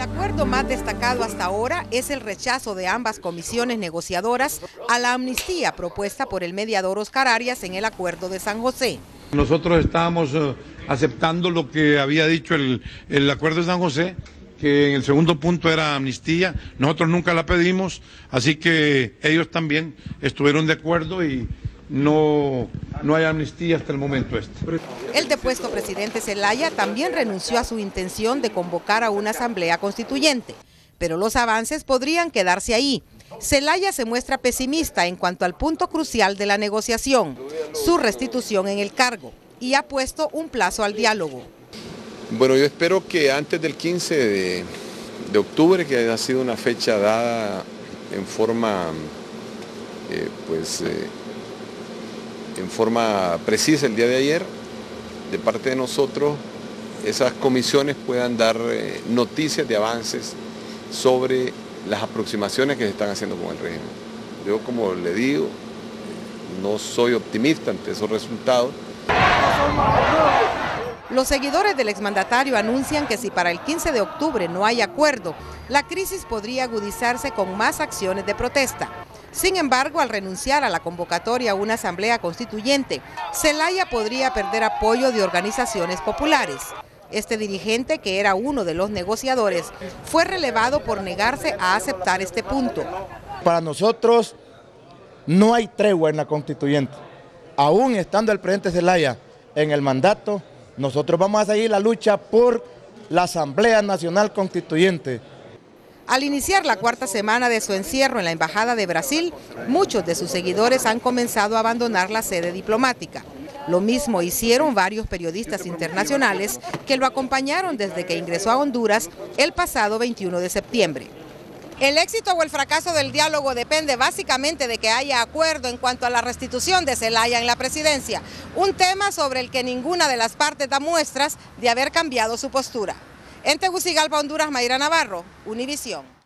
acuerdo más destacado hasta ahora es el rechazo de ambas comisiones negociadoras a la amnistía propuesta por el mediador Oscar Arias en el Acuerdo de San José. Nosotros estábamos aceptando lo que había dicho el Acuerdo de San José, que en el segundo punto era amnistía. Nosotros nunca la pedimos, así que ellos también estuvieron de acuerdo y no hay amnistía hasta el momento este. El depuesto presidente Zelaya también renunció a su intención de convocar a una asamblea constituyente, pero los avances podrían quedarse ahí. Zelaya se muestra pesimista en cuanto al punto crucial de la negociación, su restitución en el cargo, y ha puesto un plazo al diálogo. Bueno, yo espero que antes del 15 de octubre, que ha sido una fecha dada en forma en forma precisa el día de ayer, de parte de nosotros, esas comisiones puedan dar noticias de avances sobre las aproximaciones que se están haciendo con el régimen. Yo, como le digo, no soy optimista ante esos resultados. Los seguidores del exmandatario anuncian que si para el 15 de octubre no hay acuerdo, la crisis podría agudizarse con más acciones de protesta. Sin embargo, al renunciar a la convocatoria a una asamblea constituyente, Zelaya podría perder apoyo de organizaciones populares. Este dirigente, que era uno de los negociadores, fue relevado por negarse a aceptar este punto. Para nosotros no hay tregua en la constituyente. Aún estando el presidente Zelaya en el mandato, nosotros vamos a seguir la lucha por la Asamblea Nacional Constituyente. Al iniciar la cuarta semana de su encierro en la Embajada de Brasil, muchos de sus seguidores han comenzado a abandonar la sede diplomática. Lo mismo hicieron varios periodistas internacionales que lo acompañaron desde que ingresó a Honduras el pasado 21 de septiembre. El éxito o el fracaso del diálogo depende básicamente de que haya acuerdo en cuanto a la restitución de Zelaya en la presidencia, un tema sobre el que ninguna de las partes da muestras de haber cambiado su postura. En Tegucigalpa, Honduras, Mayra Navarro, Univisión.